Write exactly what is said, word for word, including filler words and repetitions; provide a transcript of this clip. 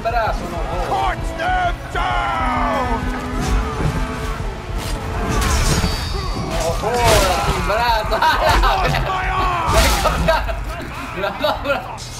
timbrazo, no jodas. Punch them down! No jodas, timbrazo. ¡Ah, la verga! My arm! ¡Me cortaron! ¡La cobra!